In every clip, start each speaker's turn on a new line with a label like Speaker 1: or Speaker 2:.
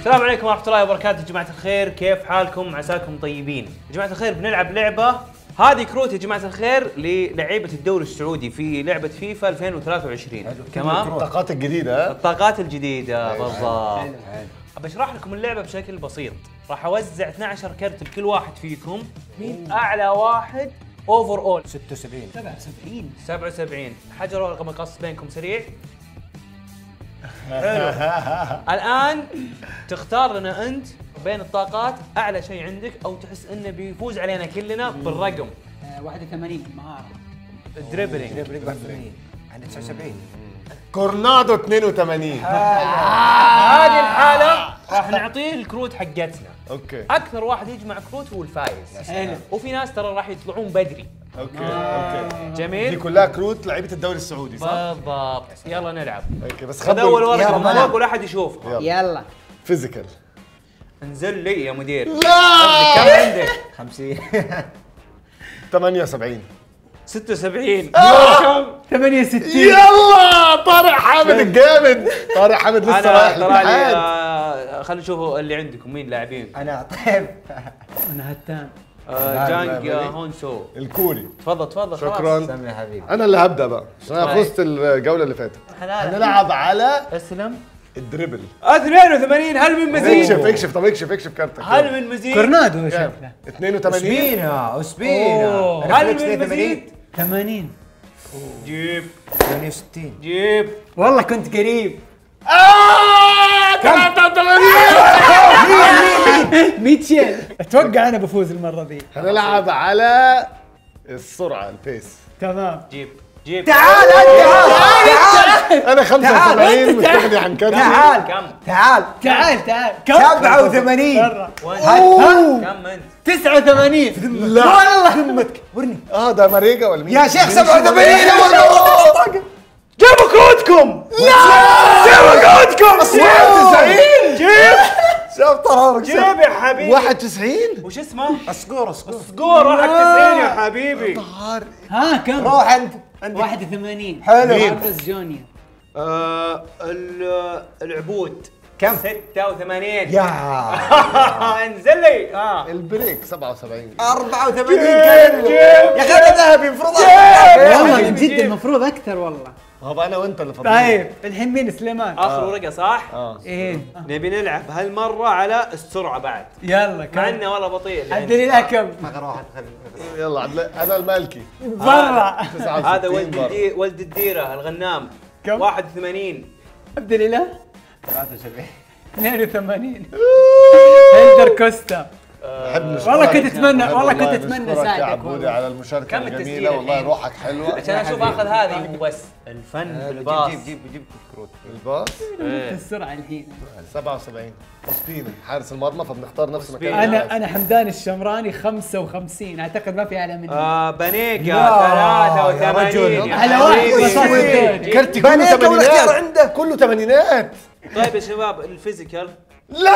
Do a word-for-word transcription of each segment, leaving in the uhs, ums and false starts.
Speaker 1: السلام عليكم ورحمة الله وبركاته يا جماعة الخير، كيف حالكم؟ عساكم طيبين. يا جماعة الخير بنلعب لعبة، هذه كروت يا جماعة الخير للعيبة الدوري السعودي في لعبة فيفا ألفين وثلاثة وعشرين. تمام؟
Speaker 2: الطاقات الجديدة.
Speaker 1: الطاقات الجديدة بالضبط. بشرح لكم اللعبة بشكل بسيط، راح اوزع اثني عشر كرت لكل واحد فيكم. مين اعلى واحد اوفر اول؟
Speaker 3: ستة وسبعين
Speaker 1: سبعة وسبعين سبعة وسبعين. حجروا رقم القص بينكم سريع. حلو. الان تختار لنا انت بين الطاقات اعلى شيء عندك او تحس انه بيفوز علينا كلنا بالرقم.
Speaker 4: واحد وثمانين مهارة
Speaker 1: الدريبلينج.
Speaker 3: عندي تسعة وسبعين.
Speaker 2: كورنادو اثنين وثمانين.
Speaker 1: هذه الحالة راح نعطيه الكروت حقتنا.
Speaker 2: اوكي.
Speaker 1: اكثر واحد يجمع كروت هو الفايز.
Speaker 4: حلو.
Speaker 1: وفي ناس ترى راح يطلعون بدري.
Speaker 2: اوكي اوكي. دي
Speaker 1: جميل.
Speaker 2: كلها كروت لعيبة الدوري السعودي صح؟
Speaker 1: بالضبط. يلا نلعب.
Speaker 2: اوكي بس
Speaker 1: خذ اول
Speaker 2: خبر
Speaker 1: ورقة من فوق ولا احد يشوفها.
Speaker 4: يلا
Speaker 2: فيزيكال.
Speaker 1: انزل لي يا مدير.
Speaker 2: لا
Speaker 1: كم عندك؟
Speaker 3: خمسين.
Speaker 2: ثمانية وسبعين.
Speaker 1: ستة وسبعين.
Speaker 4: ثمانية وستين.
Speaker 2: يلا طارق حامد الجامد. طارق حامد لسه
Speaker 1: انا
Speaker 2: رايح
Speaker 1: ترى لي
Speaker 2: الاتحاد.
Speaker 1: آه، خلينا نشوفوا اللي عندكم مين لاعبين.
Speaker 3: انا طيب.
Speaker 4: انا هتان.
Speaker 1: آه،
Speaker 2: لا،
Speaker 1: جانج
Speaker 2: لا،
Speaker 1: آه،
Speaker 2: لا.
Speaker 1: هونسو.
Speaker 2: الكوري.
Speaker 1: تفضل تفضل. خلاص.
Speaker 2: شكرا.
Speaker 3: سامي يا حبيبي.
Speaker 2: انا اللي هبدا بقى عشان انا
Speaker 1: طيب.
Speaker 2: فزت الجولة اللي فاتت.
Speaker 1: حلال.
Speaker 2: هنلعب على
Speaker 1: اسلم.
Speaker 2: الدريبل.
Speaker 1: اثنين وثمانين. هل من مزيد؟
Speaker 2: اكشف اكشف طب اكشف اكشف كارتك.
Speaker 1: هل من مزيد؟
Speaker 4: كورنادو
Speaker 2: كام؟
Speaker 4: شكله
Speaker 2: اثنين وثمانين.
Speaker 3: اسبينا اسبينا.
Speaker 1: أوه.
Speaker 3: أنا
Speaker 1: هل
Speaker 3: فليكس
Speaker 1: من
Speaker 3: اثنين وثمانين.
Speaker 1: مزيد؟
Speaker 4: ثمانين.
Speaker 1: جيب
Speaker 3: ثمانية وستين.
Speaker 1: جيب.
Speaker 4: والله كنت قريب.
Speaker 2: آه ثلاثة وثمانين.
Speaker 4: ميتشل. اتوقع انا بفوز المرة ذي.
Speaker 2: هنلعب على السرعة البيس.
Speaker 4: تمام.
Speaker 1: جيب جيب.
Speaker 3: تعال تعال
Speaker 2: انا خمسة وسبعين مستغني عن كارتي.
Speaker 3: تعال
Speaker 1: كم؟
Speaker 3: تعال
Speaker 4: تعال تعال. كم؟
Speaker 3: سبعة وثمانين.
Speaker 4: مرة.
Speaker 1: وين؟
Speaker 4: ها؟
Speaker 1: كم انت؟
Speaker 4: تسعة وثمانين.
Speaker 2: لا
Speaker 3: والله ذمتك ورني
Speaker 2: اه ده ماريجا ولا مين؟
Speaker 3: يا شيخ سبعة وثمانين.
Speaker 1: جيبوا كروتكم.
Speaker 2: لا
Speaker 1: جيبوا كروتكم.
Speaker 2: واحد وتسعين.
Speaker 1: جيب
Speaker 2: شوف طرارك
Speaker 1: جيب يا حبيبي.
Speaker 2: واحد وتسعين.
Speaker 1: وش اسمه؟
Speaker 3: اسكور اسكور.
Speaker 1: سكور واحد وتسعين يا حبيبي.
Speaker 4: ها كم؟
Speaker 3: روح انت عندك.
Speaker 4: واحد وثمانين.
Speaker 3: حلو.
Speaker 4: حافظ جونيا.
Speaker 1: آه ال- العبود
Speaker 3: كم؟
Speaker 1: ستة وثمانين.
Speaker 3: يا
Speaker 1: انزل لي. اه
Speaker 2: البريك سبعة وسبعين.
Speaker 3: أربعة وثمانين
Speaker 1: جيب
Speaker 3: كله.
Speaker 1: جيب.
Speaker 3: يا اخي انا ذهبي المفروض.
Speaker 4: والله
Speaker 1: جيب،
Speaker 4: من جد
Speaker 1: جيب.
Speaker 4: المفروض اكثر والله.
Speaker 2: هو انا وانت اللي فضلنا.
Speaker 4: طيب الحين مين سليمان؟
Speaker 1: اخر ورقة صح؟
Speaker 2: اه
Speaker 4: ايه
Speaker 1: نبي نلعب هالمرة على السرعة بعد.
Speaker 4: يلا
Speaker 1: مع
Speaker 4: كم؟
Speaker 1: انه والله بطيء اللي
Speaker 4: عبد
Speaker 1: عندي.
Speaker 4: الاله كم؟
Speaker 3: اخر واحد خلي.
Speaker 2: يلا عدل... انا المالكي.
Speaker 4: برا.
Speaker 2: تسعة وستين
Speaker 1: هذا ولد
Speaker 2: برا.
Speaker 1: الدي... ولد الديرة الغنام.
Speaker 4: كم؟
Speaker 1: واحد وثمانين.
Speaker 4: عبد الاله
Speaker 3: ثلاثة وسبعين.
Speaker 4: اثنين وثمانين. هيلدر كوستا.
Speaker 2: بحب نشكرك.
Speaker 4: والله كنت اتمنى والله كنت
Speaker 2: والله
Speaker 4: اتمنى
Speaker 2: نشكرك يا
Speaker 4: اساعدك
Speaker 2: عبودي
Speaker 4: والله.
Speaker 2: على المشاركة
Speaker 1: كم
Speaker 2: الجميلة
Speaker 1: التسجيل
Speaker 2: والله
Speaker 1: الحين؟
Speaker 2: روحك حلوة.
Speaker 1: عشان اشوف اخذ هذه مو بس الفن بالباص.
Speaker 3: جيب جيب جيب كروت.
Speaker 2: الباص
Speaker 1: إيه.
Speaker 4: السرعه الحين.
Speaker 2: سبعة وسبعين. سبينا حارس المرمى فبنختار نفس مكان
Speaker 1: سبينا.
Speaker 2: اللاعب.
Speaker 4: انا انا حمدان الشمراني خمسة وخمسين اعتقد ما في اعلى مني.
Speaker 1: آه بنيكا
Speaker 3: لا،
Speaker 1: ثلاثة
Speaker 3: يا رجل.
Speaker 1: وثمانين. يا
Speaker 4: على واحد
Speaker 1: حبيبي.
Speaker 4: بساطة الثاني.
Speaker 2: كرتي كله
Speaker 3: بنيكا والاختيار
Speaker 2: ثمانينات.
Speaker 3: عنده.
Speaker 2: كله ثمانينات.
Speaker 1: طيب يا شباب الفيزيكال
Speaker 2: لا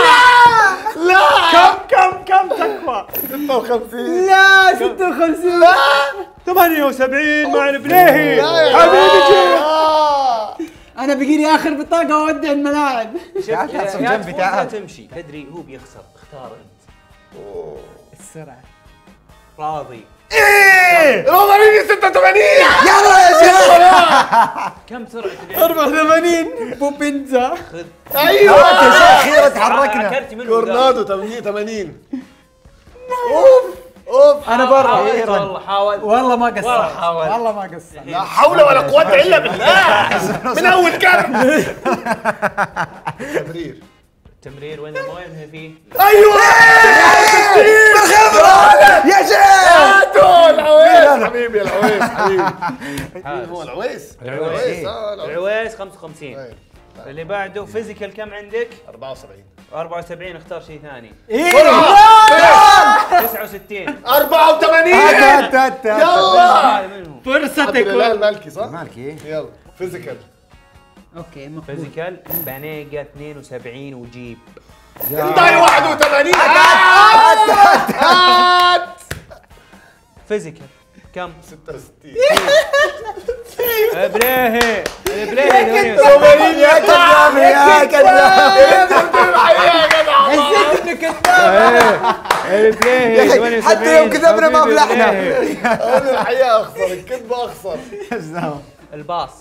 Speaker 2: لا
Speaker 1: كم كم كم تقوى؟
Speaker 2: ستة وخمسين.
Speaker 4: لا ستة وخمسين.
Speaker 1: ثمانية وسبعين مع البليهي.
Speaker 2: لا يا
Speaker 1: حبيبي
Speaker 2: جماعة.
Speaker 4: انا بقي لي اخر بطاقه واودع الملاعب.
Speaker 1: شوف
Speaker 3: تعال
Speaker 1: يا
Speaker 3: تحصل
Speaker 1: يا
Speaker 3: جنبي،
Speaker 1: تفوز يا
Speaker 3: تعال.
Speaker 1: تمشي. تدري هو بيخسر اختار انت.
Speaker 4: السرعه.
Speaker 1: راضي.
Speaker 2: روماريني ستة وثمانين.
Speaker 3: يلا يا شيخ.
Speaker 1: كم سرعة اللعب؟
Speaker 4: أربعة وثمانين. بوبينزا.
Speaker 2: ايوه
Speaker 3: يا شيخ خيرة تحركنا.
Speaker 1: كرتي منه
Speaker 2: كورنادو ثمانين. اوف اوف.
Speaker 4: انا برا.
Speaker 1: حاولت والله حاولت.
Speaker 4: والله ما قصرت.
Speaker 1: والله حاولت.
Speaker 4: والله ما قصرت.
Speaker 2: لا حول ولا قوة الا بالله. من اول كارت. تمرير.
Speaker 1: تمرير وين المويه وين فيه؟
Speaker 2: ايوه
Speaker 3: يا شيخ.
Speaker 2: هاتوا العويس حبيبي العويس حبيبي. مين هو العويس؟
Speaker 1: العويس.
Speaker 2: اه العويس.
Speaker 1: العويس خمسة وخمسين.
Speaker 2: طيب.
Speaker 1: اللي بعده فيزيكال كم عندك؟
Speaker 2: أربعة وسبعين.
Speaker 1: أربعة وسبعين. اختار شيء ثاني. تسعة وستين.
Speaker 2: أربعة وثمانين.
Speaker 3: هات هات هات.
Speaker 2: يلا
Speaker 1: هذا منهم.
Speaker 4: فرصتك.
Speaker 2: عبد الله المالكي صح؟
Speaker 3: مالكي.
Speaker 2: يلا فيزيكال.
Speaker 4: اوكي مقبول.
Speaker 1: فيزيكال بانيجا اثنين وسبعين وجيب.
Speaker 2: انطي واحد وثمانين. هات هات.
Speaker 1: فيزيكال كم؟
Speaker 2: ستة وستين.
Speaker 1: بليهي بليهي
Speaker 3: يا كذاب يا كذاب. يا اخي حتى يوم كذبنا ما فلحنا.
Speaker 2: انا الحقيقه اخسر، الكذب اخسر.
Speaker 1: الباص.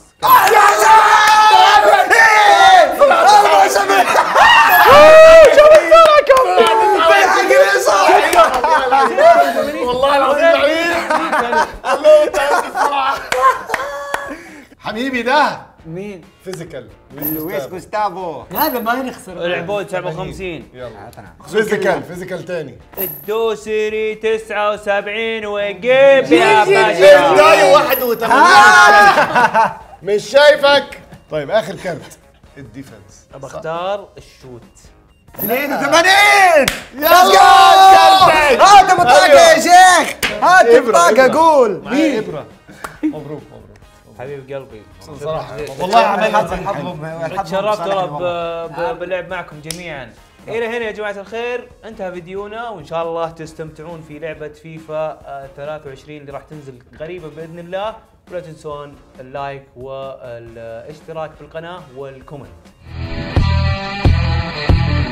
Speaker 2: والله العظيم لعيب. الله تعالى بسرعه. حبيبي ده
Speaker 4: مين؟
Speaker 2: فيزيكال
Speaker 3: لويس جوستافو.
Speaker 4: هذا ما يخسر.
Speaker 1: العبود سبعة وخمسين.
Speaker 2: يلا فيزيكال فيزيكال تاني.
Speaker 1: الدوسري تسعة وسبعين وقف يا
Speaker 2: بداية
Speaker 1: باشا.
Speaker 2: واحد وثمانين. مش شايفك. طيب اخر كارت الديفنس.
Speaker 1: بختار الشوت.
Speaker 3: اثنين وثمانين.
Speaker 2: يلا
Speaker 3: هات بطاقة يا شيخ، هات بطاقة قول.
Speaker 2: معايا ابره. مبروك مبروك
Speaker 1: حبيب قلبي
Speaker 2: صراحه
Speaker 3: والله عملت الحظ.
Speaker 1: تشرفت والله ب- ب- باللعب معكم جميعا. الى هنا يا جماعه الخير انتهى فيديونا، وان شاء الله تستمتعون في لعبه فيفا ثلاثة وعشرين اللي راح تنزل قريبا باذن الله. ولا تنسون اللايك والاشتراك في القناه والكومنت.